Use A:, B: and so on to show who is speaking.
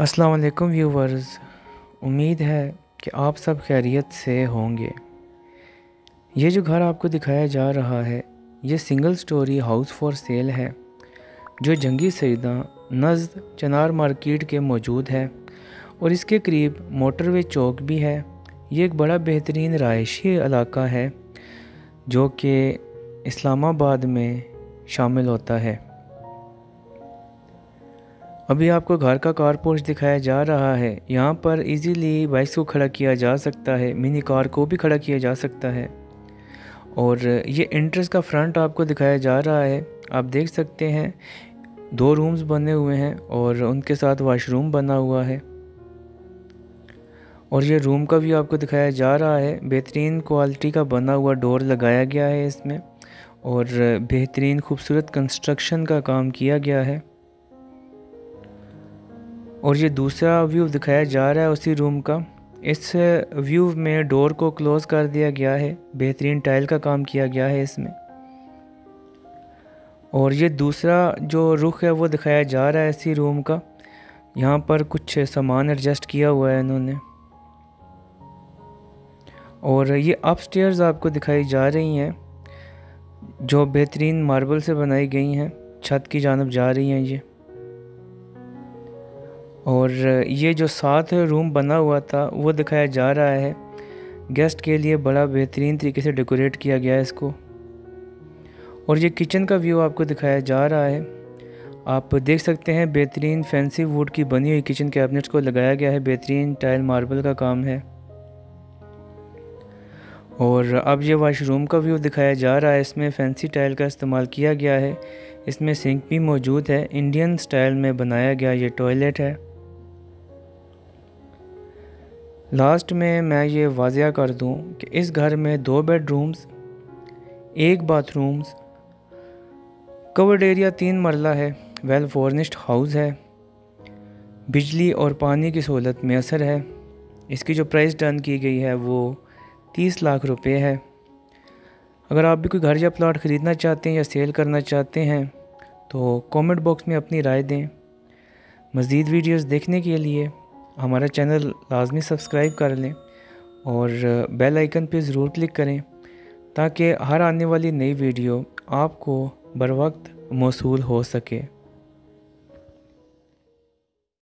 A: अस्सलाम वालेकुम व्यूवर्स, उम्मीद है कि आप सब खैरियत से होंगे। ये जो घर आपको दिखाया जा रहा है ये single story house for sale है जो जंगी सईदा नज़द चनार मार्केट के मौजूद है और इसके करीब मोटरवे चौक भी है। ये एक बड़ा बेहतरीन रहायशी इलाका है जो कि इस्लामाबाद में शामिल होता है। अभी आपको घर का कारपोर्च दिखाया जा रहा है। यहाँ पर इजीली बाइक्स को खड़ा किया जा सकता है, मिनी कार को भी खड़ा किया जा सकता है। और ये एंट्रेंस का फ्रंट आपको दिखाया जा रहा है। आप देख सकते हैं 2 रूम्स बने हुए हैं और उनके साथ वॉशरूम बना हुआ है। और ये रूम का भी आपको दिखाया जा रहा है। बेहतरीन क्वालिटी का बना हुआ डोर लगाया गया है इसमें और बेहतरीन खूबसूरत कंस्ट्रक्शन का काम किया गया है। और ये दूसरा व्यू दिखाया जा रहा है उसी रूम का। इस व्यू में डोर को क्लोज़ कर दिया गया है, बेहतरीन टाइल का काम किया गया है इसमें। और ये दूसरा जो रुख है वो दिखाया जा रहा है इसी रूम का। यहाँ पर कुछ सामान एडजस्ट किया हुआ है इन्होंने। और ये अपस्टेयर्स आपको दिखाई जा रही हैं जो बेहतरीन मार्बल से बनाई गई हैं, छत की जानब जा रही हैं ये। और ये जो साथ रूम बना हुआ था वो दिखाया जा रहा है। गेस्ट के लिए बड़ा बेहतरीन तरीके से डेकोरेट किया गया है इसको। और ये किचन का व्यू आपको दिखाया जा रहा है। आप देख सकते हैं बेहतरीन फैंसी वुड की बनी हुई किचन कैबिनेट्स को लगाया गया है, बेहतरीन टाइल मार्बल का काम है। और अब ये वाशरूम का व्यू दिखाया जा रहा है। इसमें फैंसी टाइल का इस्तेमाल किया गया है। इसमें सिंक भी मौजूद है। इंडियन स्टाइल में बनाया गया ये टॉयलेट है। लास्ट में मैं ये वाज़िया कर दूं कि इस घर में 2 बेडरूम्स, 1 बाथरूम्स, कवर्ड एरिया 3 मरला है, वेल फर्निश्ड हाउस है, बिजली और पानी की सहूलत मैसर है। इसकी जो प्राइस डन की गई है वो 30 लाख रुपए है। अगर आप भी कोई घर या प्लॉट ख़रीदना चाहते हैं या सेल करना चाहते हैं तो कमेंट बॉक्स में अपनी राय दें। मज़ीद वीडियोस देखने के लिए हमारा चैनल लाजमी सब्सक्राइब कर लें और बेल आइकन पे ज़रूर क्लिक करें ताकि हर आने वाली नई वीडियो आपको बर वक्त मौसूल हो सके।